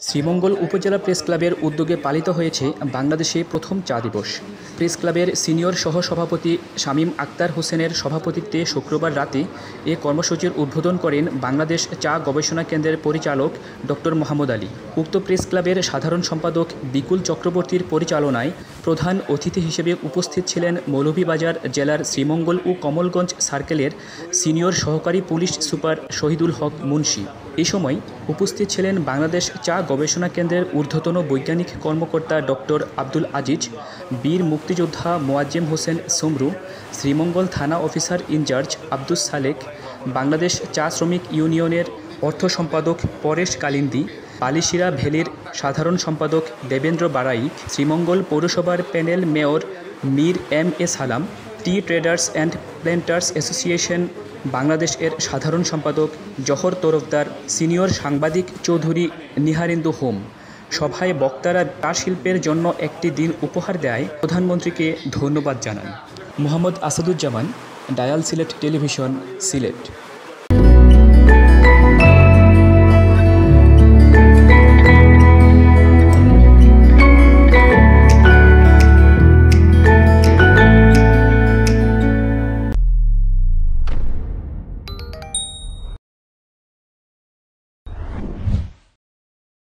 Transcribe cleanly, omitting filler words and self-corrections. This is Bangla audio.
শ্রীমঙ্গল উপজেলা প্রেস ক্লাবের উদ্যোগে পালিত হয়েছে বাংলাদেশে প্রথম চা দিবস। প্রেস ক্লাবের সিনিয়র সহসভাপতি শামীম আক্তার হোসেনের সভাপতিত্বে শুক্রবার রাতে এ কর্মসূচির উদ্বোধন করেন বাংলাদেশ চা গবেষণা কেন্দ্রের পরিচালক ডক্টর মোহাম্মদ আলী। উক্ত প্রেস ক্লাবের সাধারণ সম্পাদক বিকুল চক্রবর্তীর পরিচালনায় প্রধান অতিথি হিসেবে উপস্থিত ছিলেন মৌলভীবাজার জেলার শ্রীমঙ্গল ও কমলগঞ্জ সার্কেলের সিনিয়র সহকারী পুলিশ সুপার শহীদুল হক মুন্সি। এই সময় উপস্থিত ছিলেন বাংলাদেশ চা গবেষণা কেন্দ্রের ঊর্ধ্বতন বৈজ্ঞানিক কর্মকর্তা ডক্টর আব্দুল আজিজ, বীর মুক্তিযোদ্ধা মোয়াজ্জেম হোসেন সুমরু, শ্রীমঙ্গল থানা অফিসার ইনচার্জ আব্দুস সালেক, বাংলাদেশ চা শ্রমিক ইউনিয়নের অর্থ সম্পাদক পরেশ কালিন্দী, পালিশিরা ভ্যালির সাধারণ সম্পাদক দেবেন্দ্র বারাই, শ্রীমঙ্গল পৌরসভার panel mayor Mir M A Salam, tea traders and planters association Bangladesh এর সাধারণ সম্পাদক জহর তরফদার, সিনিয়র সাংবাদিক চৌধুরী নিহারেন্দু হোম। সভায় বক্তারা চা শিল্পের জন্য একটি দিন উপহার দেয় প্রধানমন্ত্রীকে ধন্যবাদ জানান। Mohammad Asaduzzaman, dial Sylhet television, Sylhet.